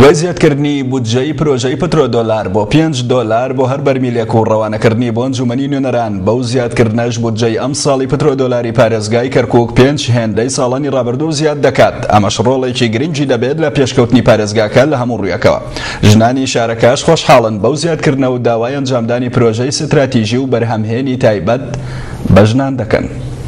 دوای زیادکردنی بودجەی پرۆژەی پترۆدۆلار بۆ $5 بۆ هەر بەرمیلێک و ڕەوانەکردنی بۆ ئەنجومەنی نوێنەران بەو زیادکردنەش بودجەی ئەم ساڵی پترۆدۆلاری پارێزگای کەرکووک 5 هێندەی ساڵانی ڕابردوو زیاد دەکات. ئەمەش ڕۆڵێکی گرنگی دەبێت لە پێشکەوتنی پارێزگاکە لە هەموو ڕوویەکەوە. ژنانی شارەکەش خۆشحاڵن بەو زیادکردنە و داوای ئەنجامدانی پرۆژەی ستراتیژی و بەرهەمهێنی تایبەت بە ژنان دەکەن.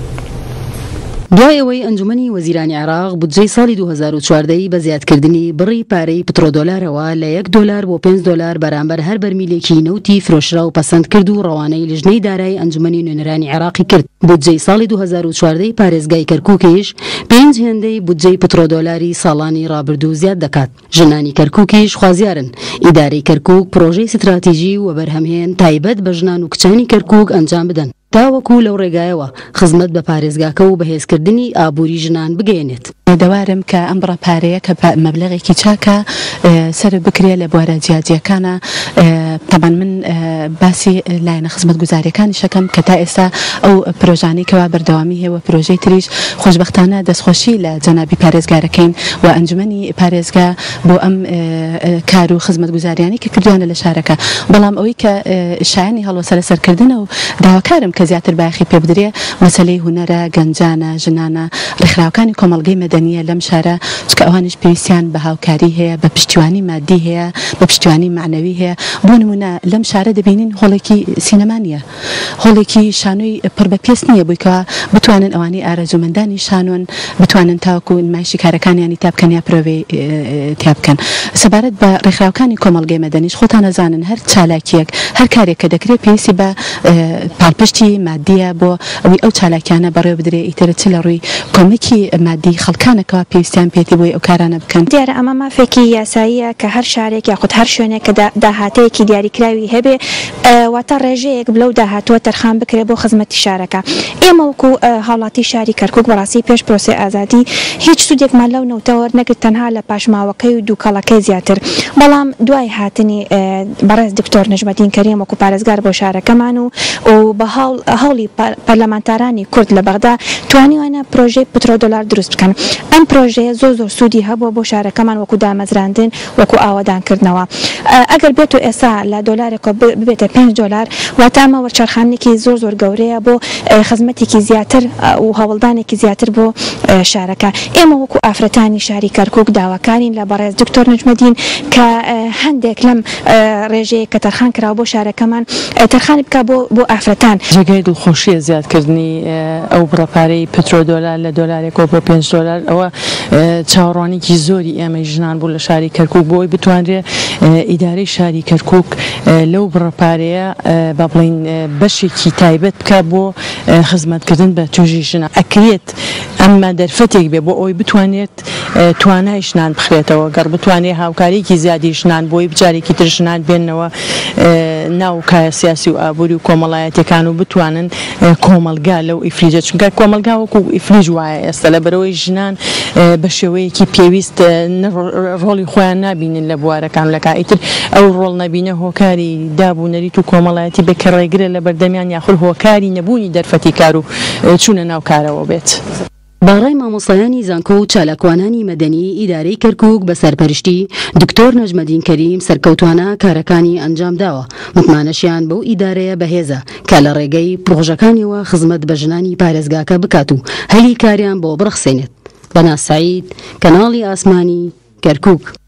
دوای ئەوەی ئەنجومەنی وەزیرانی عێراق بودجەی ساڵی 2014 بە زیادکردنی بڕی پارەی پترۆدۆلارەوە لە $1 بۆ $5 بەرامبەر هەر بەرمیلێکی نەوتی فرۆشرا و پەسەند کرد و ڕەوانەی لژنەی دارایی ئەنجومەنی نوێنەرانی عێراقی کرد. بودجەی ساڵی 2014 پارێزگای کەرکووکیش 5 هێندەی بودجەی پترۆدۆلاری ساڵانی ڕابردوو زیاد دەکات. ژنانی کەرکووکیش خوازیارن ئیدارەی کەرکووک پرۆژەی ستراتیژی و بەرهەمهێن تایبەت بە ژنان و کچانی کەرکووک ئەنجام بدەن تاوەکو لەو ڕێگایەوە خزمەت بە پارێزگاکە و بەهێزکردنی ئابووری ژنان بگەێنێت. دەوارم کە ئەم بڕە پارەیە کە مەبلەغێکی چاکە سەر بکرێت لە بوارە جیاجیەکانە. تەمان من باسی لایەنە خزمەت گوزاریەکانی شەکەم کە تا ئێستا ئەو پرۆژانەی کەوا بەردەوامی هەیە و پرۆژەی تریش خۆشبەختانە دەستخۆشی لە جەنابی پارێزگارەکەین و ئەنجومەنی پارێزگا بۆ ئەم کار و خزمەت گوزاریانی کە کردوانە لە شارەکە. بەڵام ئەوەی کە شایانی هەڵوەسە لەسەرکردنە و داواکارم کە زیاتر باخی پێ بدرێ مەسەلەی هونەرە، گەنجانە، ژنانە، ڕێکخراوەکانی کۆمەڵگەی مەدەنیە لەم شارە چکە ئەوانش پێویستیان بە هاوکاری هەیە، بە پشتیوانی مادی هەیە، بە پشتیوانی معنەوی هەیە. بۆ نمونە لەم شارە دەبینین هۆڵێکی سینەمانیە، هۆڵێکی شانۆی پڕ بە پێست نییە بوویکەوە بتوانن ئەوانەی ئارەزومەندانی شانۆن بتوانن تاوەکو نمایشی کارەکانیانی تا بکەن یا پرۆڤەی تیا بکەن. سەبارەت بە ڕێکخراوەکانی کۆمەڵگەی مەدەنیش خۆتان ئەزانن هەر چالاکیەک هەر کارێک کە دەکرێت پێویستی بە پاڵپشتی مادیە بۆ ئەوەی ئەو چالاکیانە بەڕێوە بدرێ ئیترە چ لە ڕووی کۆمەکی مادی خەڵکانەکەەوە پێویستیان پێێتی بۆی ئەو کارانە بکەن. دیارە ئەمە مافێکی یاساییە کە هەر شارێک یاخود هەر شوێنێک کە داهاتەیەکی دیاریکراوی هەبێ واتە ڕێژەیەک بلەو داهاتوە تەرخان بکرێت بۆ خزمەتی شارەکە. ئێمە وەکو هاوڵاتی شاری کەرکووک بەڕاستی پێش پرۆسەی ئازادی هیچ سوودێکمان لەو نەوتەوە نەگرت تەنها لە پاشماوەکەی و دووکەڵەکەی زیاتر. بەڵام دوای هاتنی بەڕێز دکتۆر نەجمەدین کەریم وەکو پارێزگار بۆ شارەکەمان و بە هەوڵی پەرلەمانتارانی کورد لە بەغدا توانیوانە پرۆژەی پترۆدۆلار دروست بکەن. ئەم پرۆژەیە زۆر سوودی هەبووە بۆ شارەکەمان وەکو دامەزراندن وەکو ئاوادانکردنەوە. ئەگەر بێت و ئێستا لە دۆلارێک ببێتە $5 واتە ئەمە وەرچەرخانێکی زۆر گەورەیە بۆ خزمەتێکی زیاتر و هەوڵدانێکی زیاتر بۆ شارەکە. ئێمە وەکو ئافرەتانی شاری کەرکووک داواکارین لە بەڕێز دکتۆر نەجمەدین کە هەندێک لەم ڕێژەیە کە تەرخان کراوە بۆ شارەکەمان تەرخانی بکە بۆ ئافرەتان. جێگەی دڵخۆشیە زیادکردنی ئەو بڕەپارەی پترۆدۆلار لە $1 بۆ $5 ئەوە چاوەڕوانێکی زۆری ئێمەی ژنان بوو لە شاری کەرکووک بۆی بتوانرێت ئیدارەی شاری کەرکووک لەو بڕەپارەیە با بڵین بەشێکی تایبەت بکە بۆ خزمەتکردن بە توێژی ژنان. ئەکرێت ئەمە دەرفەتێک بێ بۆ ئەوی بتوانێت توانای ژنان بخرێتەوە گەڕ بتوانێت هاوکاریکی زیادی ژنان بۆی بجارێکی تر ژنان بێنەوە ناو کایە سیاسی و ئابووری و کۆمەڵایەتەکان و بتوانن کۆمەلگا لەو ئیفریجە چونکە کۆمەلگا وەکو ئیفریج وایە ئێستا لە بەرەوەی ژنان بە شێوەیەکی پێویست ڕۆڵی خۆیان نابینن لە بوارەکان لە کائیتر ئەو ڕۆڵ نەبینە هۆکاری دابوونەریت و کۆمەڵایەتی بەکەڕێگرە لە بەردەمیان یاخود هۆکاری نەبوونی دەرفەتی کار و چوونە ناو کارەوە بێت. باڕای مامۆستایانی زانکۆ و چالاکوانانی مەدەنی ئیدارەی کەرکووک بە سەرپەرشتی دکتۆر نەجمەدین کەریم سەرکەوتوانە کارەکانی ئەنجام داوە. متمانەشیان بەو ئیدارەیە بەهێزە کە لە ڕێگەی پرۆژەکانیەوە خزمەت بە ژنانی پارێزگاکە بکات و هەلی کاریان بۆ بڕخسێنێت. بەناز سەعید، کەناڵی ئاسمانی، کەرکووک.